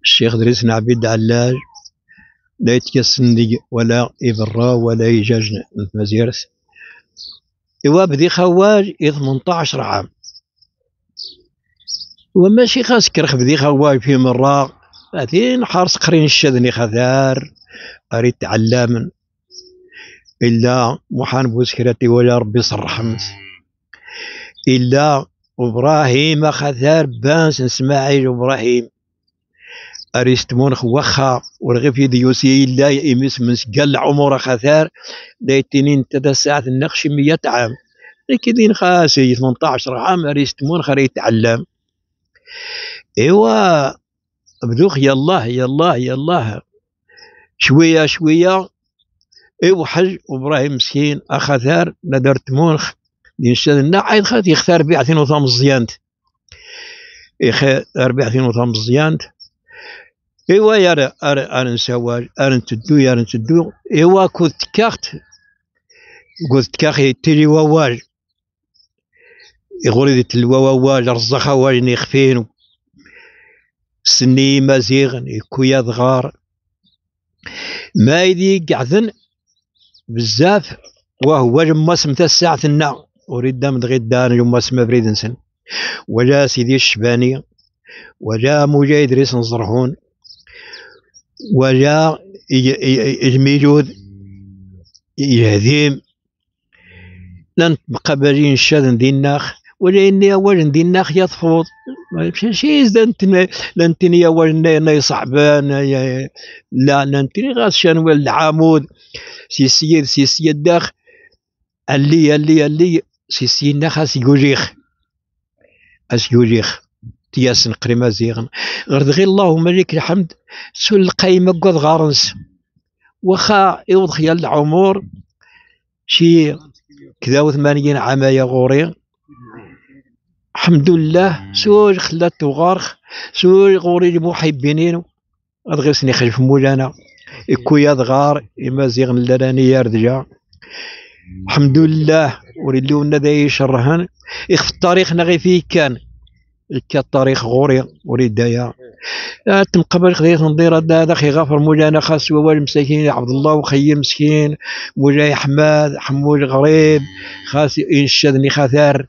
الشيخ دريس عبيد علاج لا يتكسندي ولا يبرا ولا يجاجنا مزيرس. إوا بدي خواج 18 عام وماشي خاص كرخ بدي خواج في مرة هاتين حارس قرين الشذني خذار أريد تعلم إلا محان بوسكرتي ولا ربي صرحمت إلا إبراهيم خذار بانس إسماعيل إبراهيم أريستمون وخا ورغي في ديوسي إلا يمس من سقال عمر خثار دايتنين تدا ساعة النقش 100 عام لكن خاسي 18 عام أريستمون خري يتعلم. إيوا بدوخ يالله يالله يالله شوية شوية. إيوا حج إبراهيم مسكين أخثار ندرت مونخ ينشد الناعي خات يختار بيعتين وثام الزيانت يختار بيعتين وثام الزيانت. إيوا يا أنا نسواج أنا نتدو يا نتدو. إيوا كنت كاخت قلت كاخي تيلي واواج يقول لي تلوا واواج رزخا واج نخفين سني مزيغ كويا ضغار ما يدي قعدن بزاف وهو جما سمت الساعة النا أريد دام غدان جما سما بريدنسن وجا سيدي الشباني وجا موجا إدريس نصرحون وجا الميجود يهديم لن مقابلين الشاذن دي الناخ ولا إني أول دي الناخ يطفض شي لنتني أول ناي صعبان لا لنتني غاس شانو العامود سي داخ اللي سي ناخ أسيوجيخ تياسن قريمة زيغن غير اللهم لك الحمد سول القايمة قد غارنس وخا يوض خيال العمر شي كذا وثمانين عام يا غوري الحمد لله سوج خلات وغارخ سوج غوري المحبينين غير سني خلف مولانا كويا ضغار إما زيغن لراني يردجا الحمد لله وريلونا ذا يشرهن يخف الطريق نغي فيه كان الطريق غوري وريد دايا تنقبل خذيت نضير هذا خي غافر مولانا خاص ووال مساكين عبد الله وخي مسكين مولاي حماد حمول غريب خاص ينشدني خاثار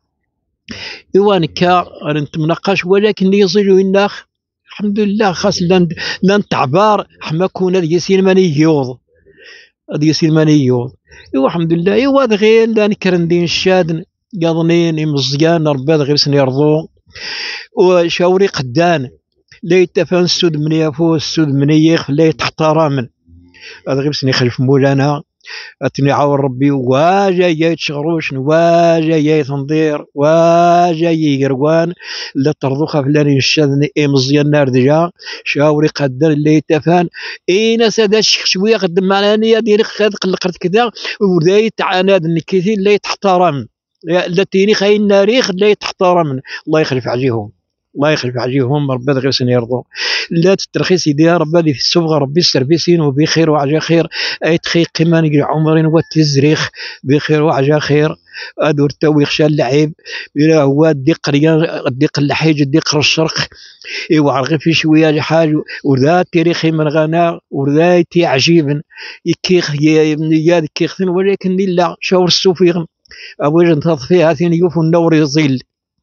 إيوان كا أنت مناقش ولكن يصلوا الناخ الحمد لله خاص لان تعبار حما كون هذا يسير ماني يوض هذا يسير ماني يوض. إيوا الحمد لله إيوا غير لان كرندين الشادن قاضنين مزيان ربي غير سن يرضو وشاوري قدان لا يتفان السود من يفوز السود من يخف لا يتحترم هذا غير سني خلف مولانا اتني عاون ربي واجا يتشغروش واجا تنظير واجا يقروان لا ترضوخا فلاني الشاذني مزيان نار دجا شاوري قدر اللي يتفان اين سادا شويه قدم معاني ديالي خاد قلقرت كذا وبدا يتعاند الكثير لا يتحترم لا تيني خاين ناريخ لا يتحترم الله يخلف عليهم الله يخلف عليهم ربي غير سن يرضو لا تترخيص يدي ربي في السبغه ربي السربيسين وبخير وعجا خير اي تخي قمان يقول عمرين وتزريخ بخير وعجا خير ادور تو يخشى اللعيب بلا هو ديق ريان ديق اللحيج ديق الشرق ايوا غير في شويه حاج وذا تاريخي من غنى وذا تي عجيب يكيخ يا كيخن ولكن لا شاور السوفيغن أوجد نتض فيها ثاني يوفو النور يظل.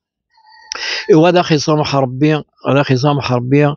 وهذا خصام حربي هذا خصام حربي.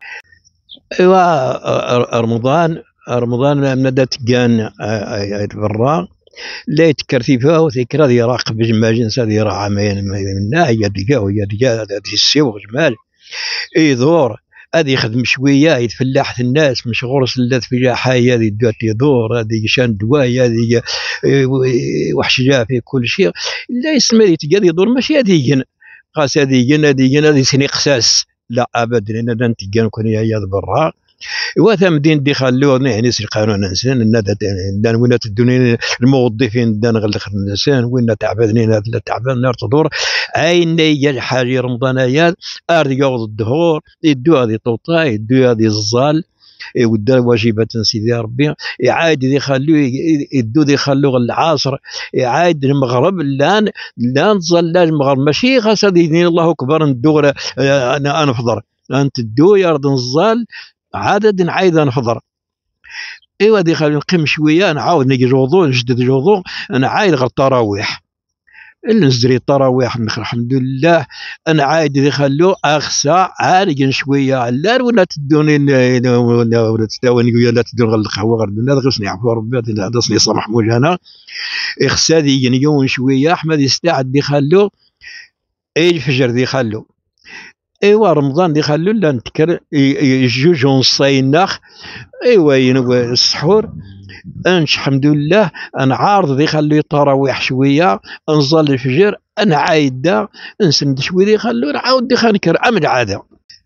رمضان ندت كان برا لا يتكرثي فيها وذكرى ذي راقب جمال ذي راه عامين منا هي دقا وهي دقا هذه السيو جمال يدور هذه يخدم شويه يتفلاح الناس مش غرس اللات في جاحاي هذه دوات يدور هذه شان دواي هذه وحش جا في كل شيء لا يسمى يتقاد يدور ماشي هذه خاص هذه سني قساس لا ابدا لان انت كان كون هي برا وثمدين دي خلوه يعني يسري قانون انسان ان وين تدوني الموظفين دان غير الانسان وين تعبانين لا تعبان نار تدور عين هي حاجه رمضانيات ارد يوض الظهور يدو هذه طوطا يدو هذه الزال ودا واجبات سيدي ربي يعاود يخلوه يدو يخلوه العصر يعاود المغرب لا نظل المغرب ماشي خاص دين الله اكبر ندور انا انفضر أنت الدو يرد نزال عدد عايد نفضر. ايوا دي خلينا نقيم شويه نعاود نجي الوضوء نجدد الوضوء انا عايد غير التراويح اللي نزري التراويح الحمد لله انا عايد دي خلو اخسا عارج شويه لا ولا تدوني ولا تداوني ولا تدون غير القهوه غير الناس غير نعرفوا ربي هذا صلي صباح موجانا اخسا دي يوم شويه احمد يستعد دي خلو اي الفجر دي خلو ايوا رمضان دي خلو لا نتكر جوج ونصين ناخ ايوا السحور انش الحمد لله انا عارض ذي خلي التراويح شويه نصلي الفجر انا عايده نسند شويه خلو نعاود دي خنكر عمل عاده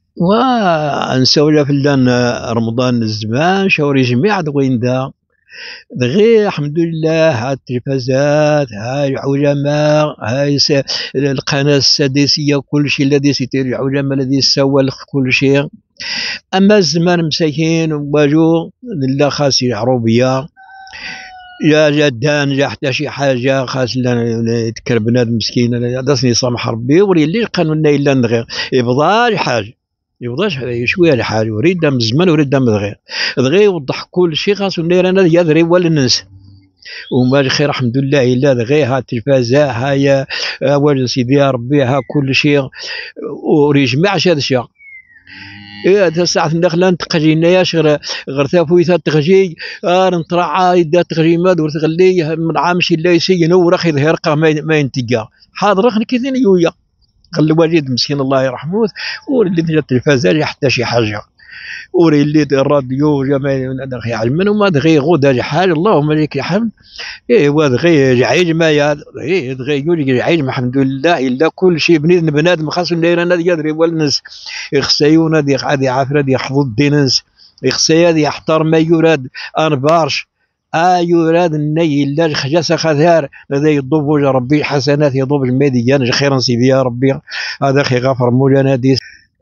ونسولف لان رمضان الزمان شاوري جميع دوين ذا غير الحمد لله هاي التلفازات هاي العلماء هاي القناه السادسيه كل شيء الذي سيتير العلماء الذي سوى كل شيء. اما الزمان مساكين واجو لا خاص عروبيه يا جدان جا حتى شي حاجه خاص يذكر بنادم مسكين داسني سامح ربي ولي قانون الا نغير يفضل حاجه يفضل شويه الحاجه وريد من الزمان وريد من الغير دغيا يوضح كل شيء خاص ندير انا يدري ولا ننسى وما الخير الحمد لله الا دغيا ها التلفازه هاي والد سيدي ربي ها كل شيء وريجمع هذا الشيء إيه هذا ساعة ندخل نتقجينا يا شغل غير ثافويثا تغجي نطرع يدا تغجيمات ورتغلي من عامش لا يسين ورخي ظهر ما ينتقى حاضر خلي كذا يويا قال الوالد مسكين الله يرحمه واللي جات التلفازه حتى شي حاجه وري اللي الراديو جمال دغيا علمنا وما دغيا غدا حاجه اللهم لك الحمد ايوا دغيا عيج ما يا دغيا يقول عيج الحمد لله الا كل شيء بنادم خاص ندير انا يدري والناس يخسيونا دي عادي عافره دي يحفظ الدينس يخسي هذه يحتار ما يراد ان بارش يراد الني الا خجاس خذار هذا يضوب وجه ربي الحسنات يضوب الميديان خيرا سيدي يا ربي هذا خي غفر مولانا دي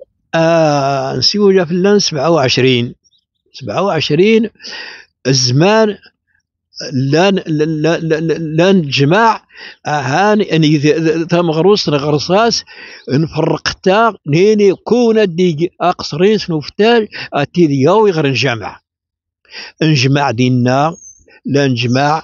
نسيو في اللان 27 الزمان لا نجمع هاني اني ثم غروس غرصاس نفرقتا نيني كون دي اقصرين سنفتال اتي دياوي غير نجمع دينا لا نجمع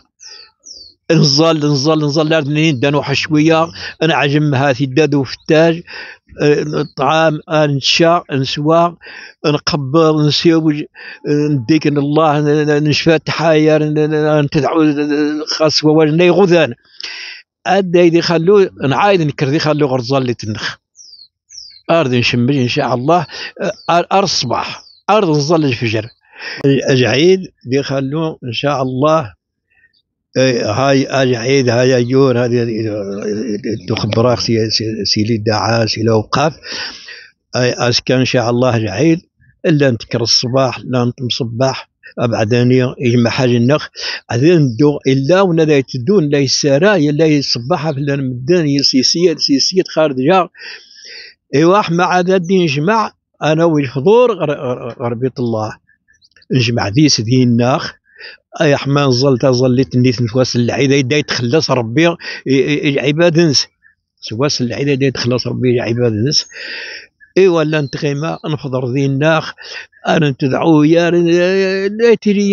نظل لازم دانو حشويه انا عجم هاتي دادو فتاج الطعام نشا نسوا نقبل نسيوج نديك الله نشفى تحاير نتدعو خاص وجني غذان ادي يدي خلو نعايد نكردي خلو غرزال اللي تنخ ارض نشمل ان شاء الله ارض الصباح ارض نظل الفجر اجعيد دي خلو ان شاء الله هاي اجعيد هاي ايور هذه تخبراك سيلي دعاس الى وقاف اسكن ان شاء الله اجعيد الا نتكر الصباح لا نصباح ابعدانيه يجمع حاجه النخ اذن دو الا ولا تدون لا السرايا لا الصباح في المدان سياسيه خارجه ايوا مع عدد نجمع انا والحضور غربيط الله نجمع ديس دي الناخ اي حمان ظليت نيت نتواصل العيده يدا يتخلص ربي عباد نس سواس العيده يدا يتخلص ربي عباد نس ايوا لا نتغيما نفضر ذي الناخ انا تدعو يا تري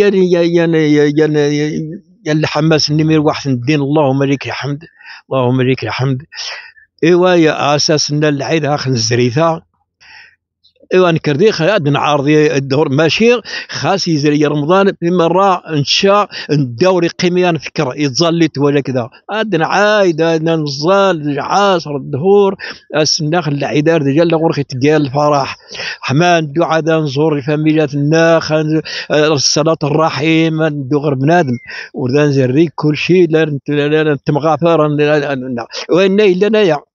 يا الحماس النمير واحد الدين اللهم لك الحمد اللهم لك الحمد ايوا يا اساس ان العيد اخ الزريثه ايوا نكردي خاد نعارضي الدور ماشي خاص يزري رمضان بمره نشا الدوري قيميا نفكر يتزلت ولا كذا عندنا عايد نزال عاصر الظهور السناخ العيدار ديال غرخي تقال الفرح حمان الدعاء نزور الفاميلات الناخ الصلاه الرحيم ندو غير بنادم وذا نزري كل شيء لا تمغافر وين الا انايا